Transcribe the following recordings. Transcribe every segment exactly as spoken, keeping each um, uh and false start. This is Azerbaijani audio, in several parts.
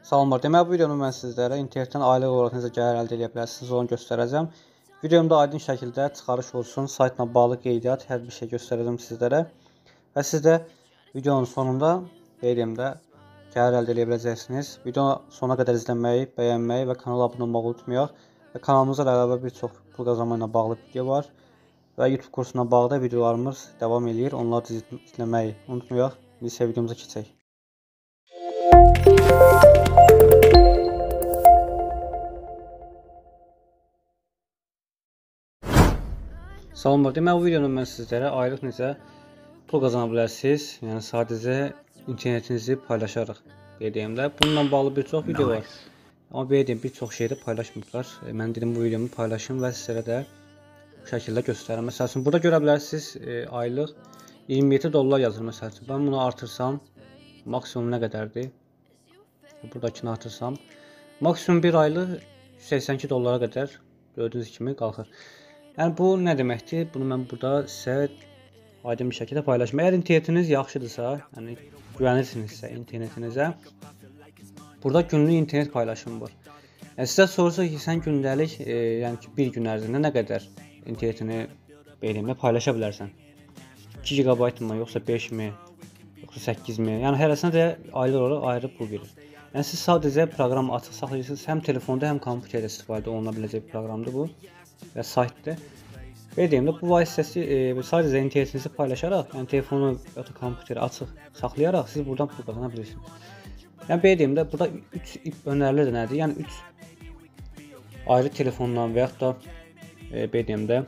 Salamlar. Demək bu videoda mən sizlərə internetdən aylıq olaraq necə gəlir əldə edə bilərsiniz onu göstərəcəm. Videomda aydın şəkildə çıxarış olsun, saytla bağlı qeydiyyat, hər bir şey göstərəcəm sizlərə. Və siz də videonun sonunda videomda gəlir əldə edə biləcəksiniz. Videonu sona qədər izləməyi, bəyənməyi və kanala abunə olmağı unutmayaq. Və kanalımızda əlavə bir çox pul qazanma ilə bağlı video var. Və YouTube kursuna bağlı da videolarımız davam edir. Onları da izləməyi unutmayaq. İndi isə videomuza keçək. Salamlar. Demək bu videoda mən sizlərə aylıq necə pul qazana bilərsiniz. Yəni sadəcə internetinizi paylaşaraq deyəndə. Bununla bağlı bir çox video var. Amma deyəm bir çox şeydə paylaşmırlar. Mən dedim bu videomu paylaşım və sizlərə də bu şəkildə göstərirəm. Məsəl üçün burada görə bilərsiniz e, aylıq iyirmi yeddi dollar yazır məsəl üçün. Ben bunu artırsam maksimum nə qədərdir? Buradakini artırsam maksimum bir aylıq yüz səksən iki dollara qədər gördüyünüz kimi qalxır. Yəni bu nə deməkdir? Bunu mən burada sizə aydın bir şəkildə paylaşım. Əgər internetiniz yaxşıdırsa, yəni güvənirsinizsə internetinizə, burada günlük internet paylaşımı var. Yəni sizə sorsa ki, sən gündəlik, e, yəni ki bir gün ərzində nə qədər internetini beynimdə paylaşa bilərsən? iki gigabayt mı, yoxsa beş mi, yoxsa səkkiz mi? Yəni hərəsinə də aylıq olaraq ayrı pul verir. Yəni siz sadəcə proqramı açıq saxlayırsınız. Həm telefonda, həm kompüterdə istifadə oluna biləcək bir proqramdır bu və saytdır. Və deyim də bu vasitəsi e, sadəcə internetinizi paylaşaraq, yəni telefonu ya da kompüteri açıq saxlayaraq siz buradan pul qazana bilirsiniz. Yəni deyim də burada üç önərilir də nədir? Yəni üç ayrı telefondan və yaxud da e, deyim də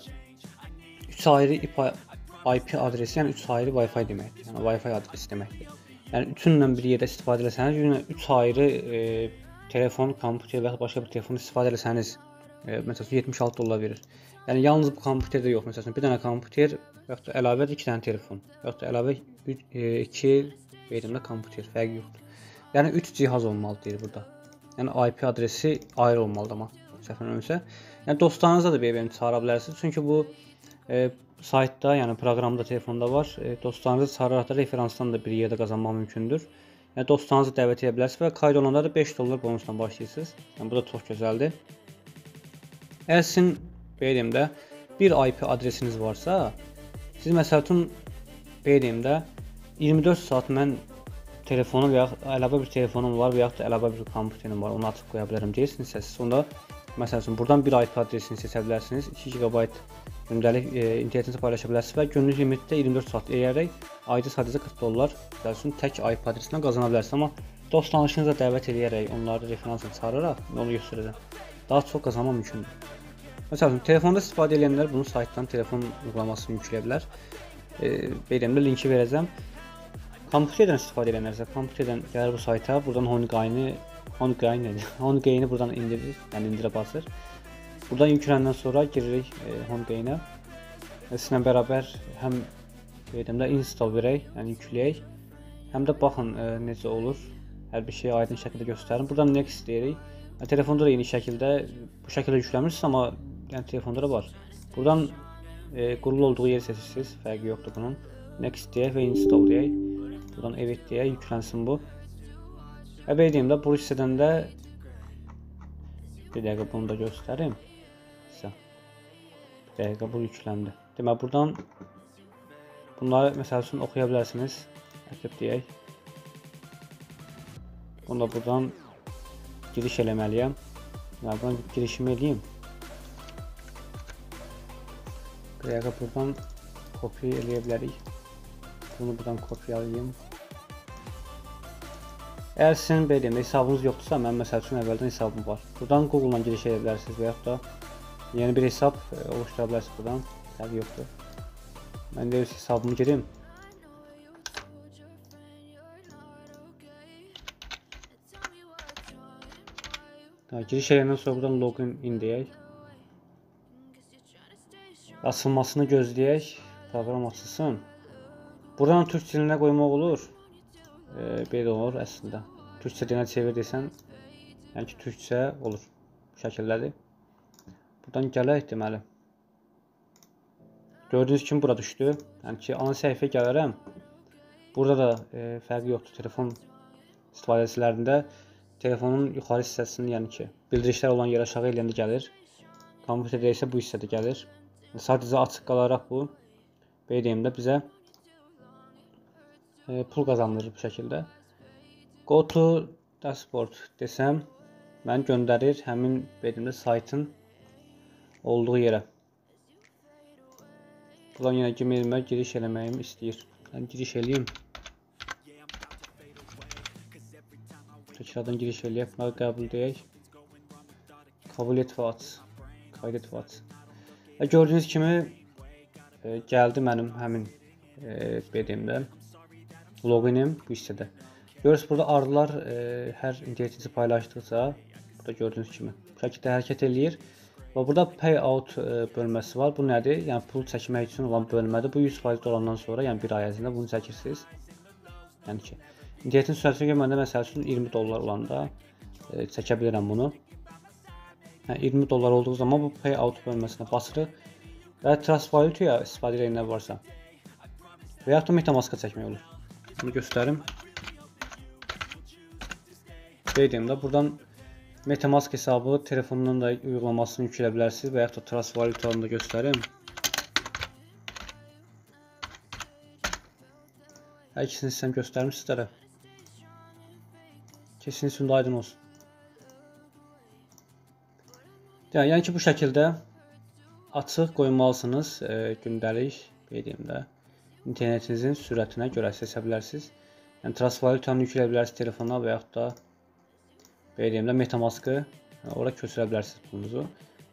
üç ayrı I P adresi, yəni üç ayrı Wi-Fi deməkdir. Yəni Wi-Fi adresi deməkdir. Yəni üçünlə bir yerdə istifadə etsəniz, yəni üç ayrı e, telefon, kompüter və ya başqa bir telefon istifadə etsəniz, e, məsələn yetmiş altı dollar verir. Yəni yalnız bu kompüterdə yox, məsələn bir dənə kompüter və ya da əlavə iki dənə telefon, və ya da əlavə iki verimli kompüter, fərqi yoxdur. Yəni üç cihaz olmalı deyir burada. Yəni I P adresi ayrı olmalıdır amma səhv eləmirəmsə. Yəni dostlarınızla da bir-birini çağıra bilərsiniz. Çünki bu e, saytda, yəni proqramda, telefonda var. E, dostlarınızı çağıraraq da referansdan da bir yerdə qazanmaq mümkündür. Yəni dostlarınızı dəvət edə bilərsiniz və qayd olanda da beş dollar bonusla başlayırsınız. Yəni bu da çox gözəldir. Əgər sizin beynimdə bir I P adresiniz varsa, siz məsəl üçün beynimdə iyirmi dörd saat mən telefonu və ya əlavə bir telefonum var və ya da əlavə bir kompüterim var, onu açıb qoya bilərəm deyirsinizsə, siz onda məsəl üçün buradan bir I P adresini seçə bilərsiniz. iki gigabayt gündəlik e, internetinizi paylaşa bilərsiniz və günlük limitdə iyirmi dörd saat eləyərək ayda sadəcə qırx dollar üçün tək I P adresindən qazana bilərsiniz. Amma dost tanışınıza dəvət edərək, onları referansla çağıraraq onu göstərəcəm. Daha çox qazanma mümkündür. Məsələn, telefonda istifadə edənlər bunu saytdan telefon uygulamasını yükləyə bilər. E, Beləmdə linki verəcəm. Kompüterdən istifadə edənlərsə, kompüterdən gəlir bu sayta, buradan Honeygaini, Honeygaini, Honeygaini buradan indirir, yəni indirə basır. Buradan yüklənəndən sonra giririk e, Honeygainə. Sizinlə bərabər həm beləmdə install verək, yəni yükləyək, həm də baxın e, necə olur. Hər bir şeyi aydın şəkildə göstərin. Buradan next deyirik. Yəni, telefonda da eyni şəkildə bu şəkildə yükləmirsiniz, amma yəni telefonda da var. Buradan e, qurulu olduğu yeri seçirsiniz, fərqi yoxdur bunun. Next deyək və install deyək. Buradan evet deyək, yüklənsin bu. Və deyim də bu hissədən də bir dəqiqə bunu da göstərim. Bir dəqiqə bu yükləndi. Demək buradan bunları məsəl üçün oxuya bilərsiniz. Əkib deyək. Bunu da buradan giriş eləməliyəm. Demək buradan girişimi eləyim. Bir dəqiqə buradan kopya eləyə bilərik. Bunu buradan kopyalayayım. Əgər sizin belirli hesabınız yoxdursa, mən məsəl üçün əvvəldən hesabım var. Buradan Google-la giriş edə bilərsiniz və yaxud da yeni bir hesab oluştura bilərsiniz buradan. Fərqi yoxdur. Mən də öz hesabımı girim. Giriş edəndən sonra buradan login in deyək. Açılmasını gözləyək. Proqram açılsın. Buradan türk dilinə qoymaq olur. E, belə olur əslində. Türkçə dilinə çevir desən, yəni ki türkçə olur. Bu şəkildədir. Buradan gələk deməli. Gördüyünüz kimi bura düşdü. Yəni ki ana səhifəyə gələrəm. Burada da e, fərqi yoxdur. Telefon istifadəçilərində telefonun yuxarı hissəsini, yəni ki, bildirişlər olan yer aşağı eləyəndə gəlir. Kompüterdə isə bu hissədə gəlir. Sadəcə açıq qalaraq bu B D M-də bizə e, pul qazandırır bu şəkildə. Go to dashboard desəm, məni göndərir həmin B D M-də saytın olduğu yerə. Buradan yenə Gmail-imə giriş eləməyimi istəyir. Yəni giriş eləyim. Tekrardan giriş eləyək. Bunları qəbul deyək. Kabul et və aç. Kaydet və aç. Və gördüyünüz kimi e, gəldi mənim həmin e, B D M-də. Loginim bu hissədə. Görürsünüz burada ardılar e, hər internetinizi paylaşdıqca burada gördüyünüz kimi bu şəkildə hərəkət eləyir. Və burada payout e, bölməsi var. Bu nədir? Yəni pul çəkmək üçün olan bölmədir. Bu yüz faiz dolandan sonra, yəni bir ay ərzində bunu çəkirsiniz. Yəni ki, internetin sürətini görməndə məsəl üçün iyirmi dollar olanda e, çəkə bilirəm bunu. Yəni iyirmi dollar olduğu zaman bu payout bölməsinə basırıq və trust valuta istifadə edən nə varsa və ya da MetaMask-a çəkmək olur. Bunu göstərim. B D M-də buradan MetaMask hesabı telefonundan da uygulamasını yükləyə bilərsiniz və ya da trust valuta-nı da göstərim. Hər ikisini sistem göstərim sizlərə. Kesinlikle aydın olsun. Yəni ki, bu şəkildə açıq qoymalısınız e, gündəlik B D M-də internetinizin sürətinə görə seçə bilərsiniz. Yəni trust valuta-nı yükləyə bilərsiniz telefona və yaxud da B D M-də MetaMask-ı yəni, ora köçürə bilərsiniz pulunuzu.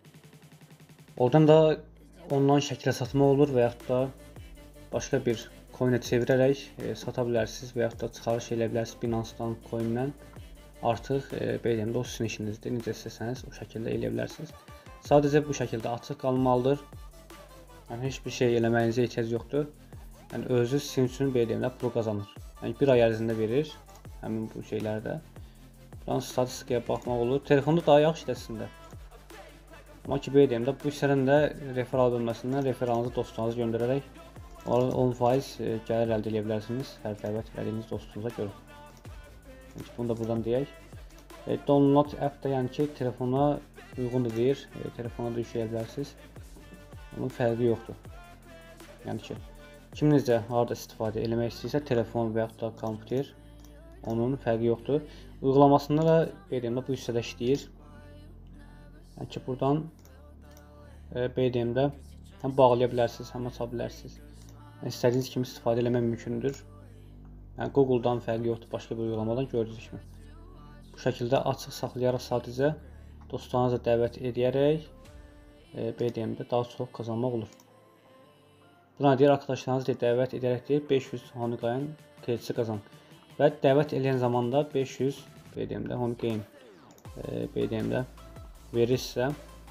Oradan da onlayn şəkildə satma olur və yaxud da başqa bir coin-ə çevirərək e, sata bilərsiniz və yaxud da çıxarış edə bilərsiniz Binance-dan coin-dən. Artıq e, B D M-də o sizin işinizdir. Necə istəsəniz o şəkildə eləyə bilərsiniz. Sadəcə bu şəkildə açıq qalmalıdır. Yəni heç bir şey eləməyinizə ehtiyac yoxdur. Yəni özü sizin üçün B D M-də pul qazanır. Yəni bir ay ərzində verir həmin bu şeylərdə. Buradan statistikaya baxmaq olur. Telefonda daha yaxşı işləsində. Amma ki B D M-də bu hissədən də referal bölməsindən referalınızı dostlarınıza göndərərək on faiz gəlir əldə edə bilərsiniz hər dəvət etdiyiniz dostunuza görə. Yəni, bunu da buradan deyək. E, download app da yəni ki telefona uyğundur deyir. E, telefona da yükləyə bilərsiniz. Onun fərqi yoxdur. Yəni ki kim necə harada istifadə eləmək istəyirsə telefon və yaxud da kompüter onun fərqi yoxdur. Uygulamasında da B D M-də bu hissədə işləyir. Yəni ki buradan e, B D M-də həm bağlaya bilərsiniz, həm aça bilərsiniz. Yəni, istədiyiniz kimi istifadə eləmək mümkündür. Yəni Google-dan fərqi yoxdur, başqa bir uygulamadan gördüyünüz kimi. Bu şəkildə açıq saxlayaraq sadəcə dostlarınızı dəvət edərək e, B D M-də daha çox qazanmaq olur. Buna deyir arkadaşlarınızı dəvət edərək deyir beş yüz Honeycoin kredisi qazan. Və dəvət edən zamanda beş yüz B D M-də Honeycoin e, B D M-də verirsə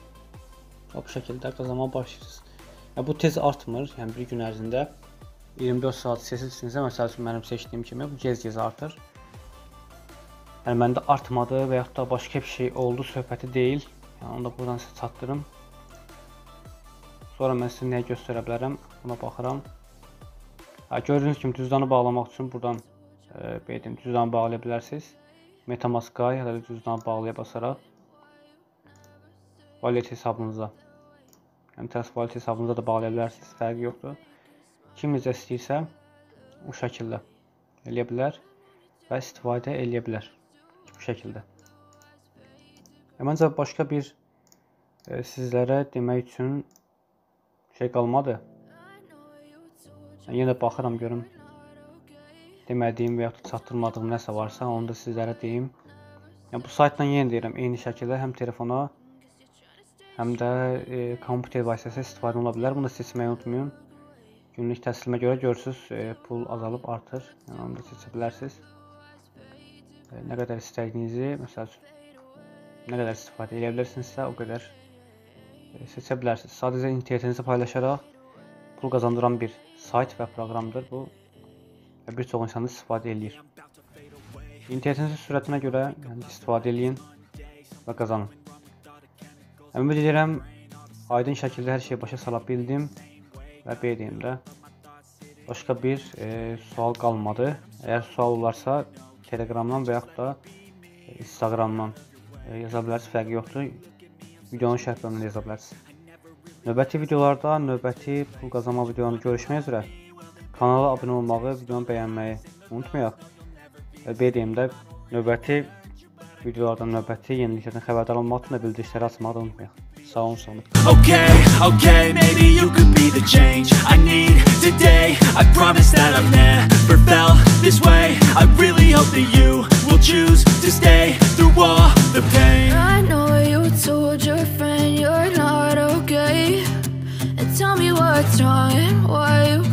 bu şəkildə qazanmağa başlayırsınız. Yəni, bu tez artmır, yəni bir gün ərzində iyirmi dörd saat seçilsinizsə, məsəl üçün mənim seçdiyim kimi bu gez-gez artır. Yəni məndə artmadı və yaxud da başqa bir şey oldu söhbəti deyil. Yəni onu da buradan sizə çatdırım. Sonra mən sizə nəyə göstərə bilərəm, buna baxıram. Ha, gördüyünüz kimi cüzdanı bağlamaq üçün buradan e, B D M cüzdanı bağlaya bilərsiniz. MetaMask-a ya da cüzdanı bağlaya basaraq wallet hesabınıza, yəni trust wallet hesabınıza da bağlaya bilərsiniz, fərqi yoxdur. Kim necə istəyirsə o şəkildə eləyə bilər və istifadə eləyə bilər bu şəkildə. E, məncə başqa bir e, sizlərə demək üçün şey qalmadı. Yəni, yenə baxıram görüm demədiyim və yaxud çatdırmadığım nəsə varsa onu da sizlərə deyim. Yəni, bu saytdan yenə deyirəm eyni şəkildə həm telefona həm də e, kompüter vasitəsilə istifadə ola bilər. Bunu da seçməyi unutmayın. Günlük təsirimə görə görürsünüz e, pul azalıb artır. Yəni, onu da seçə bilərsiniz. E, nə qədər istədiyinizi, məsəl üçün, nə qədər istifadə edə bilirsinizsə o qədər e, seçə bilərsiniz. Sadəcə internetinizi paylaşaraq pul qazandıran bir sayt və proqramdır bu. Və bir çox insan istifadə edir. İnternetinizin sürətinə görə yəni, istifadə edin və qazanın. Ümid edirəm, aydın şəkildə hər şeyi başa sala bildim və B D M-də başqa bir e, sual qalmadı. Əgər sual olarsa Telegramdan və yaxud da Instagramdan e, yaza bilərsiniz, fərqi yoxdur. Videonun şərh bölümündə yaza bilərsiniz. Növbəti videolarda, növbəti pul qazanma videolarında görüşmək üzrə. Kanala abunə olmağı, videonu bəyənməyi unutmayaq. Və B-deyimdə növbəti videolardan, növbəti yeniliklərdən xəbərdar olmaq üçün də bildirişləri açmağı da unutmayaq. Sağ olun, sağ olun. Okay, okay, maybe you could be the change I need today. I promise that I've never felt this way. I really hope that you will choose to stay through all the pain. I know you told your friend you're not okay, and tell me what's wrong and why you